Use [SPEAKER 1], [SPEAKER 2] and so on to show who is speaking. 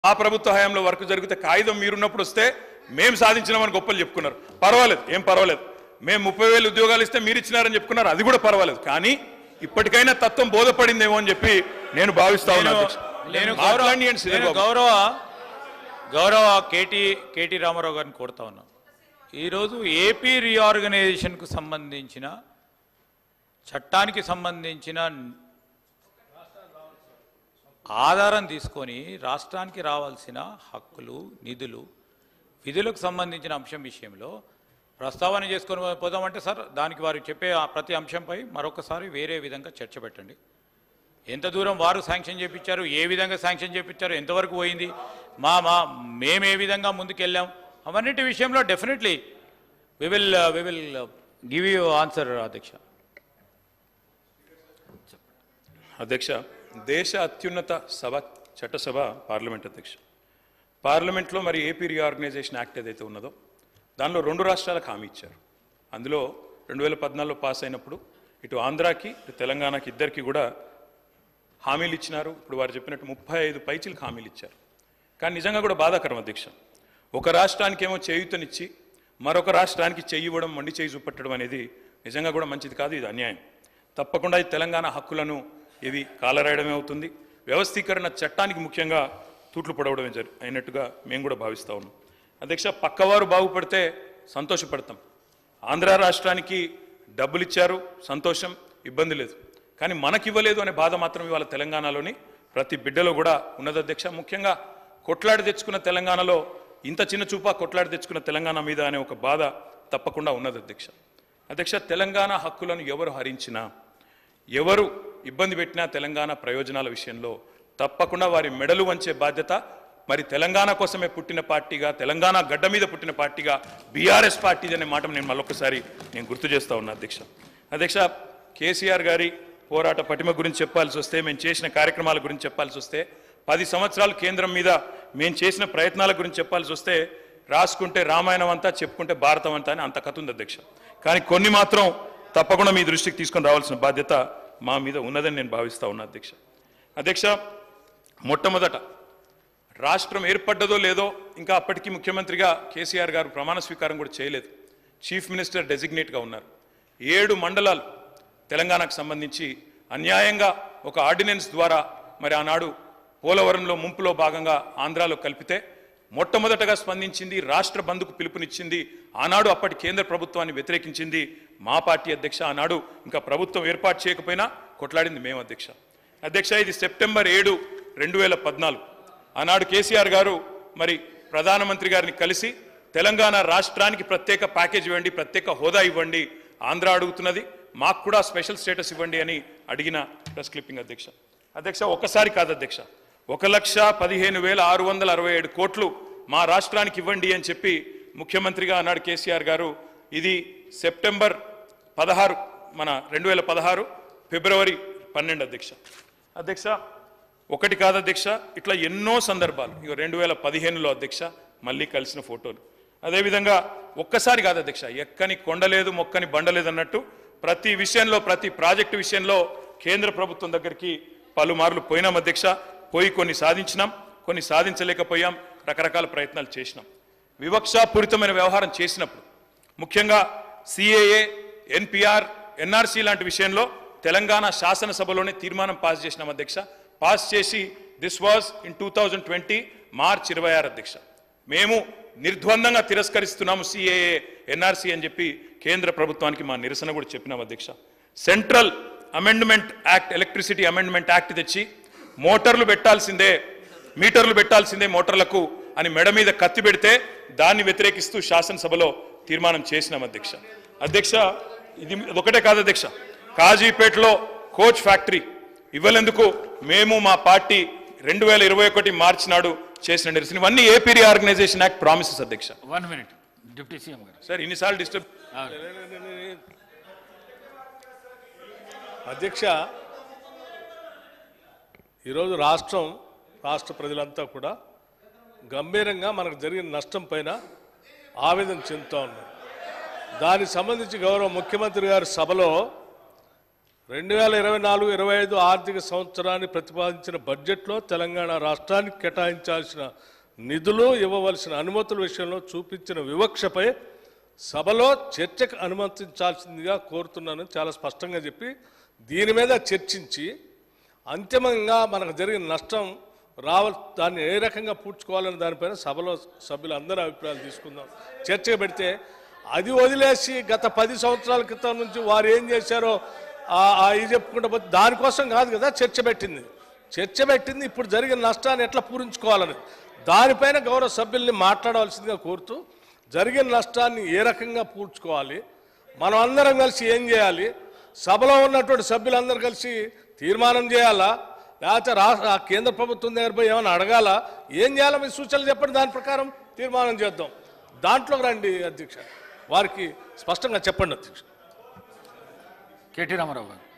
[SPEAKER 1] ఆ ప్రభుత్వ హయాంలో వర్క్ జరిగితే కాగితం మీరున్నప్పుడు వస్తే మేము సాధించినామని గొప్పలు చెప్పుకున్నారు. పర్వాలేదు, ఏం పర్వాలేదు. మేము 30,000 ఉద్యోగాలు ఇస్తే మీరు ఇచ్చినారని చెప్పుకున్నారు, అది కూడా పర్వాలేదు. కానీ ఇప్పటికైనా తత్వం బోధపడిందేమో అని చెప్పి నేను భావిస్తా ఉన్నాను.
[SPEAKER 2] గౌరవ కేటీ రామారావు గారిని కోరుతా ఉన్నాం. ఈరోజు ఏపీ రీఆర్గనైజేషన్కు సంబంధించిన చట్టానికి సంబంధించిన ఆధారం తీసుకొని రాష్ట్రానికి రావాల్సిన హక్కులు, నిధులు, విధులకు సంబంధించిన అంశం విషయంలో ప్రస్తావన చేసుకొని పోదామంటే సార్, దానికి వారు చెప్పే ప్రతి అంశంపై మరొకసారి వేరే విధంగా చర్చ పెట్టండి. ఎంత దూరం వారు శాంక్షన్ చేయించారు, ఏ విధంగా శాంక్షన్ చేయించారు, ఎంతవరకు పోయింది, మేము ఏ విధంగా ముందుకెళ్ళాం, అవన్నిటి విషయంలో definitely we will give you answer.
[SPEAKER 1] అధ్యక్ష, దేశ అత్యున్నత సభ చట్టసభ పార్లమెంట్ అధ్యక్ష. పార్లమెంట్లో మరి ఏపీ రీఆర్గనైజేషన్ యాక్ట్ ఏదైతే ఉన్నదో దానిలో 2 రాష్ట్రాలకు హామీ ఇచ్చారు. అందులో 2014లో పాస్ అయినప్పుడు ఇటు ఆంధ్రాకి ఇటు తెలంగాణకి ఇద్దరికి కూడా హామీలు ఇచ్చినారు. ఇప్పుడు వారు చెప్పినట్టు 35 పైచీలకు హామీలు ఇచ్చారు. కానీ నిజంగా కూడా బాధాకరం అధ్యక్ష, ఒక రాష్ట్రానికేమో చేయూతనిచ్చి మరొక రాష్ట్రానికి చెయ్యి ఇవ్వడం, మొండి చేయి చూపెట్టడం అనేది నిజంగా కూడా మంచిది కాదు, ఇది అన్యాయం. తప్పకుండా ఈ తెలంగాణ హక్కులను ఇది కాలరాయడమే అవుతుంది. వ్యవస్థీకరణ చట్టానికి ముఖ్యంగా తూట్లు పడవడమే అయినట్టుగా మేము కూడా భావిస్తూ ఉన్నాం. అధ్యక్ష, పక్కవారు బాగుపడితే సంతోషపడతాం. ఆంధ్ర రాష్ట్రానికి డబ్బులు ఇచ్చారు, సంతోషం, ఇబ్బంది లేదు. కానీ మనకివ్వలేదు అనే బాధ మాత్రం ఇవాళ తెలంగాణలోని ప్రతి బిడ్డలో కూడా ఉన్నది అధ్యక్ష. ముఖ్యంగా కొట్లాడి తెచ్చుకున్న తెలంగాణలో ఇంత చిన్న చూపా కొట్లాడి తెచ్చుకున్న తెలంగాణ మీద అనే ఒక బాధ తప్పకుండా ఉన్నది అధ్యక్ష. అధ్యక్ష, తెలంగాణ హక్కులను ఎవరు హరించినా, ఎవరు ఇబ్బంది పెట్టినా తెలంగాణ ప్రయోజనాల విషయంలో తప్పకుండా వారి మెడలు వంచే బాధ్యత మరి తెలంగాణ కోసమే పుట్టిన పార్టీగా, తెలంగాణ గడ్డ మీద పుట్టిన పార్టీగా బీఆర్ఎస్ పార్టీ అనే మాట నేను మళ్ళొకసారి గుర్తు చేస్తా ఉన్నా అధ్యక్ష. అధ్యక్ష, కేసీఆర్ గారి పోరాట పటిమ గురించి చెప్పాల్సి వస్తే, మేము చేసిన కార్యక్రమాల గురించి చెప్పాల్సి వస్తే, 10 సంవత్సరాలు కేంద్రం మీద మేము చేసిన ప్రయత్నాల గురించి చెప్పాల్సి వస్తే, రాసుకుంటే రామాయణం అంతా, చెప్పుకుంటే భారతం అంతా అని అంత కథ ఉంది అధ్యక్ష. కానీ కొన్ని మాత్రం తప్పకుండా మీ దృష్టికి తీసుకొని రావాల్సిన బాధ్యత మా మీద ఉన్నదని నేను భావిస్తా ఉన్నా అధ్యక్ష. అధ్యక్ష, మొట్టమొదట రాష్ట్రం ఏర్పడ్డదో లేదో ఇంకా అప్పటికీ ముఖ్యమంత్రిగా కేసీఆర్ గారు ప్రమాణ స్వీకారం కూడా చేయలేదు. చీఫ్ మినిస్టర్ డెసిగ్నేట్గా ఉన్నారు. 7 మండలాలు తెలంగాణకు సంబంధించి అన్యాయంగా ఒక ఆర్డినెన్స్ ద్వారా మరి ఆనాడు పోలవరంలో ముంపులో భాగంగా ఆంధ్రాలో కలిపితే మొట్టమొదటగా స్పందించింది, రాష్ట్ర బంధుకు పిలుపునిచ్చింది, ఆనాడు అప్పటి కేంద్ర ప్రభుత్వాన్ని వ్యతిరేకించింది మా పార్టీ అధ్యక్ష. ఆనాడు ఇంకా ప్రభుత్వం ఏర్పాటు చేయకపోయినా కొట్లాడింది మేము అధ్యక్ష. అధ్యక్ష, ఇది సెప్టెంబర్ 7, 2014. ఆనాడు కేసీఆర్ గారు మరి ప్రధానమంత్రి గారిని కలిసి తెలంగాణ రాష్ట్రానికి ప్రత్యేక ప్యాకేజ్ ఇవ్వండి, ప్రత్యేక హోదా ఇవ్వండి, ఆంధ్ర అడుగుతున్నది, మాకు కూడా స్పెషల్ స్టేటస్ ఇవ్వండి అని అడిగిన ప్రెస్ క్లిప్పింగ్ అధ్యక్ష. అధ్యక్ష, ఒక్కసారి కాదు అధ్యక్ష, 1,15,667 కోట్లు మా రాష్ట్రానికి ఇవ్వండి అని చెప్పి ముఖ్యమంత్రిగా అన్నాడు కేసీఆర్ గారు. ఇది సెప్టెంబర్ 16, మన 2016 ఫిబ్రవరి 12 అధ్యక్ష. అధ్యక్ష, ఒకటి కాదు అధ్యక్ష, ఇట్లా ఎన్నో సందర్భాలు. ఇక 2015లో అధ్యక్ష మళ్ళీ కలిసిన ఫోటోలు. అదేవిధంగా ఒక్కసారి కాదు అధ్యక్ష, ఎక్కని కొండలేదు మొక్కని బండలేదు అన్నట్టు ప్రతి విషయంలో, ప్రతి ప్రాజెక్టు విషయంలో కేంద్ర ప్రభుత్వం దగ్గరికి పలుమార్లు పోయినాం అధ్యక్ష. పోయి కొన్ని సాధించినాం, కొన్ని సాధించలేకపోయాం, రకరకాల ప్రయత్నాలు చేసినాం. వివక్షాపూరితమైన వ్యవహారం చేసినప్పుడు ముఖ్యంగా సిఏఏ, ఎన్పిఆర్, ఎన్ఆర్సీ లాంటి విషయంలో తెలంగాణ శాసనసభలోనే తీర్మానం పాస్ చేసినాం అధ్యక్ష. పాస్ చేసి దిస్ వాజ్ ఇన్ 2020 మార్చ్ 26 అధ్యక్ష. మేము నిర్ద్వందంగా తిరస్కరిస్తున్నాము సిఏఏ, ఎన్ఆర్సీ అని చెప్పి కేంద్ర ప్రభుత్వానికి మా నిరసన కూడా చెప్పినాం అధ్యక్ష. Central amendment act, electricity amendment act తెచ్చి మోటార్లు పెట్టాల్సిందే, మీటర్లు పెట్టాల్సిందే మోటార్లకు అని మెడ మీద కత్తి పెడితే దాన్ని వ్యతిరేకిస్తూ శాసనసభలో తీర్మానం చేసినాం అధ్యక్ష. అధ్యక్ష, ఇది ఒకటే కాదు అధ్యక్ష, కాజీపేటలో కోచ్ ఫ్యాక్టరీ ఇవ్వలేందుకు మేము మా పార్టీ 2021 మార్చి నాడు చేసిన నిరసన. ఇవన్నీ ఏపీ రీఆర్గనైజేషన్ యాక్ట్ ప్రామిసెస్ అధ్యక్ష.
[SPEAKER 2] 1 minute డిప్యూటీ సీఎం గారు.
[SPEAKER 1] సార్ ఇన్నిసార్లు డిస్టర్బ్.
[SPEAKER 3] అధ్యక్ష, ఈరోజు రాష్ట్ర ప్రజలంతా కూడా గంభీరంగా మనకు జరిగిన నష్టం పైన ఆవేదన చెందుతూ ఉన్నారు. దానికి సంబంధించి గౌరవ ముఖ్యమంత్రి గారి సభలో 2024-25 ఆర్థిక సంవత్సరాన్ని ప్రతిపాదించిన బడ్జెట్లో తెలంగాణ రాష్ట్రానికి కేటాయించాల్సిన నిధులు ఇవ్వవలసిన అనుమతుల విషయంలో చూపించిన వివక్షపై సభలో చర్చకు అనుమతించాల్సిందిగా కోరుతున్నాను చాలా స్పష్టంగా చెప్పి దీని మీద చర్చించి అంతిమంగా మనకు జరిగిన నష్టం దాన్ని ఏ రకంగా పూడ్చుకోవాలని దానిపైన సభలో సభ్యులందరూ అభిప్రాయాలు తీసుకుందాం చర్చకు పెడితే అది వదిలేసి గత 10 సంవత్సరాల క్రితం నుంచి వారు ఏం చేశారో ఇది చెప్పుకుంటూ పోతే దానికోసం కాదు కదా చర్చ పెట్టింది ఇప్పుడు జరిగిన నష్టాన్ని ఎట్లా పూరించుకోవాలని దానిపైన గౌరవ సభ్యుల్ని మాట్లాడవలసిందిగా కోరుతూ జరిగిన నష్టాన్ని ఏ రకంగా పూడ్చుకోవాలి మనం అందరం కలిసి ఏం చేయాలి సభలో ఉన్నటువంటి సభ్యులందరూ కలిసి తీర్మానం చేయాలా లేకపోతే కేంద్ర ప్రభుత్వం దగ్గర పోయి ఏమైనా అడగాలా ఏం చేయాలో మీ సూచనలు చెప్పండి దాని ప్రకారం తీర్మానం చేద్దాం దాంట్లో రండి అధ్యక్ష వారికి స్పష్టంగా చెప్పండి అధ్యక్ష
[SPEAKER 4] కేటీ రామారావు గారు